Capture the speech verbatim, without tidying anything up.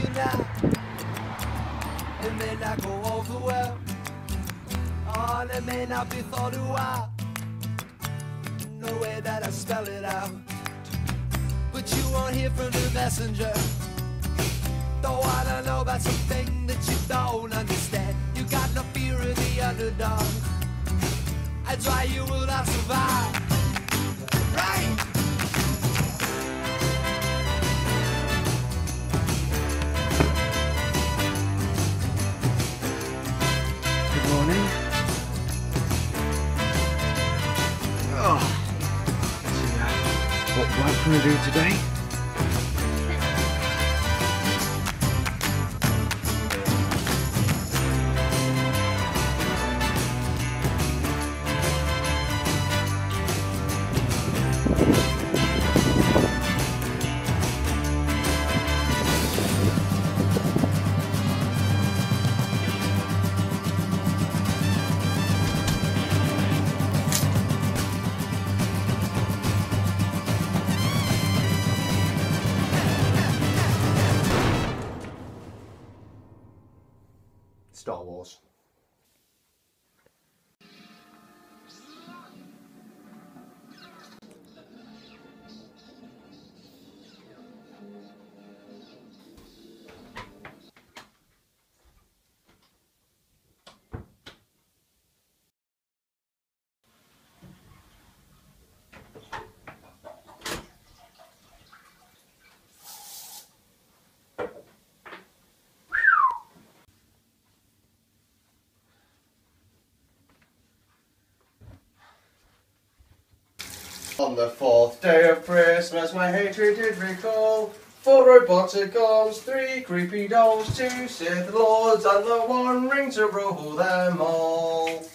you now. It may not go over well. Oh, and it may not be thought a while. No way that I spell it out. But you won't hear from the messenger. Don't wanna know about something that you don't understand. You got no fear of the underdog. That's why you will not survive. Right? Good morning. Oh, let's see uh, what work can we do today? Star Wars. On the fourth day of Christmas, my hatred did recall four robotic arms, three creepy dolls, two Sith lords, and the one ring to rule them all.